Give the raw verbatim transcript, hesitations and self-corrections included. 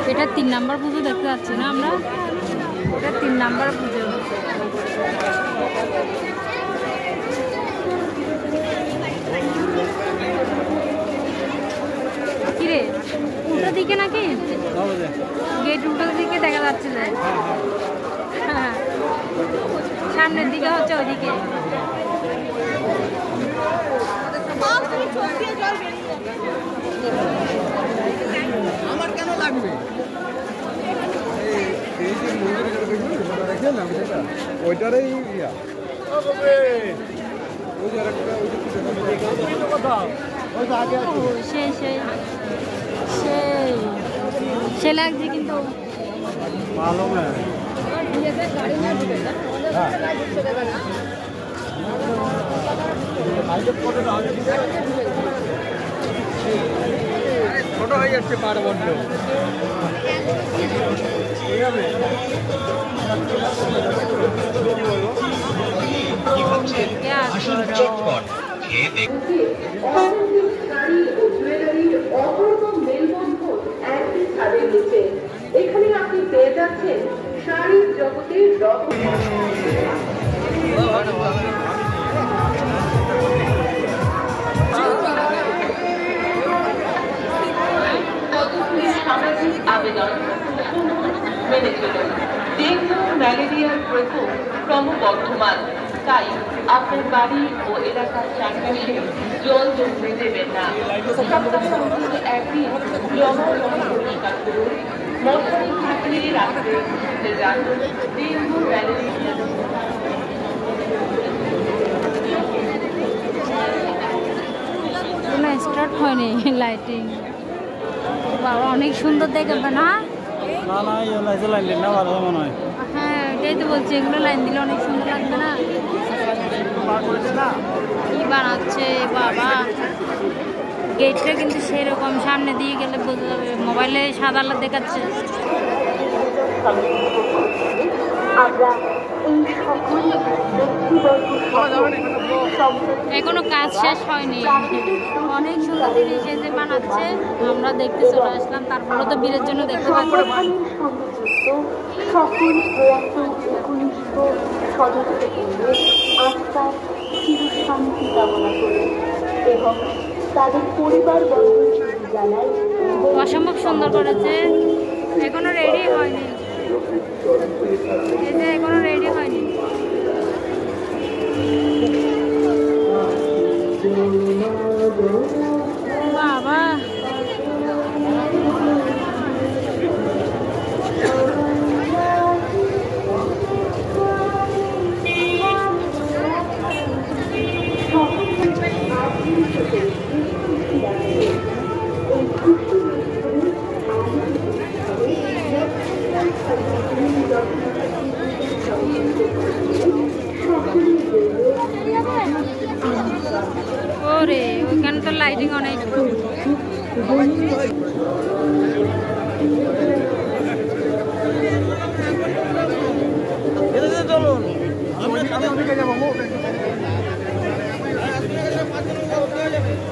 এটা তিন নাম্বার পুজো দেখতে পাচ্ছি না আমরা, এটা তিন নাম্বার পুজো। কিরে উল্টো দিকে নাকি? গেট উল্টো দিকে দেখা যাচ্ছে যে, হ্যাঁ সামনের দিকে হচ্ছে ওইদিকে। আমার কেন লাগবে ওইটারই ইয়া সেই সেই সেই সে লাগছে কিন্তু ভালো না। ছোট হয়ে যাচ্ছে পার বন্ধ এখানে আপনি পেয়ে যাচ্ছেন শাড়ির জগতের রত্ন। সামাজিক আবেদন মেনে চলুন। ডেঙ্গু ম্যালেরিয়ার প্রকোপ ক্রমবর্ধমান, তাই আপনার বাড়ি ও এলাকার চারপাশে জল জমতে দেবেন না। সপ্তাহে অন্তত একদিন জমা জমা পরিষ্কার করুন। মশারি থাকলে রাত্রে ঘুরতে যান। ডেঙ্গু ম্যালেরিয়া স্টার্ট হয়নি লাইটিং। বাবা অনেক সুন্দর দেখবে না? না না এই লাইটে লাইন দিন না ভালো মনে হয়। হ্যাঁ এটাই তো বলছি, এগুলো লাইন দিলে অনেক সুন্দর লাগবে না? কি বানাচ্ছে বাবা! গেটটা কিন্তু সেরকম সামনে দিয়ে গেলে বোঝা যাবে, মোবাইলে সাদা আলো দেখাচ্ছে। এখনো কাজ শেষ হয়নি, অনেক সুন্দর জিনিস এসে বানাচ্ছে। আমরা দেখতে চলে আসলাম, তারপরে তো বীরের জন্য দেখতে পাচ্ছি। সকল প্রয়াত একনিষ্ঠ সদস্যবৃন্দের আত্মার চিরশান্তি কামনা করে এবং তাদের পরিবার বর্গ জানায় অসম্ভব সুন্দর করেছে। এখনো রেডি হয়নি, এই যে এখনো রেডি হয়নি। বাবা ওরে ওইখানে তো লাইটিং অনেক। চলুন আমরা যাবো।